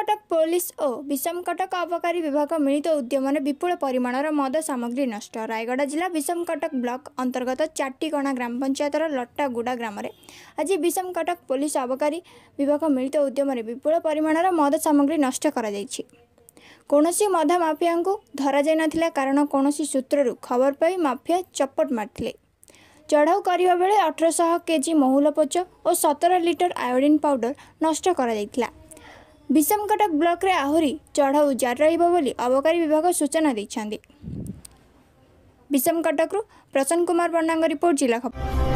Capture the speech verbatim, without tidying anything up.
विषमकटक police और विषमकटक अबकारी विभाग मिलित उद्यम विपुल परिमाणर मद सामग्री नष्ट। रायगढ़ जिला विषमकटक ब्लॉक अंतर्गत चाटीकणा ग्राम पंचायतर लट्टागुड़ा ग्राम आज विषमकटक पुलिस अबकारी विभाग मिलित उद्यम विपुल परिमाणर मद सामग्री नष्ट करा जायछि। कौनसी मद माफिया को धरा जाय नथिला कारण कौनसी सूत्रु खबर पाई माफिया चपट मारथिले। चढ़ाऊ करबा बेले अठारह सौ केजी महुल पोच और सत्रह लिटर आयोडीन पाउडर नष्ट करा जायथिला। विषमकटक ब्लॉक रे आहुरी चढ़ाऊ जारी रहिबो बोली अबकारी विभाग सूचना दैछांदी। विषमकटक प्रसन्न कुमार पंडांग रिपोर्ट जिला खबर।